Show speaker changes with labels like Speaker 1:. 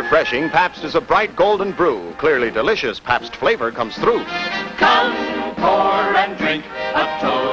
Speaker 1: refreshing, Pabst is a bright golden brew. Clearly delicious Pabst flavor comes through.
Speaker 2: Come, pour and drink a toast